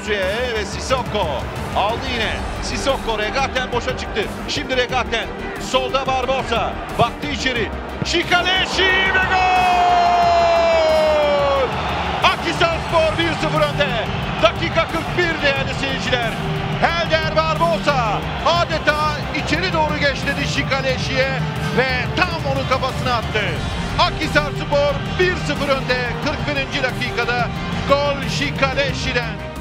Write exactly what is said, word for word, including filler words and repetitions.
Ve Sissoko aldı yine. Sissoko, Regaten boşa çıktı. Şimdi Regaten solda, Barbosa baktı içeri. Şikaleşi ve gol! Akhisarspor bir sıfır önde. Dakika kırk bir değerli seyirciler. Helder Barbosa adeta içeri doğru geçti Şikaleşi'ye ve tam onun kafasına attı. Akhisarspor bir sıfır önde. kırk birinci dakikada gol Şikaleşi'den.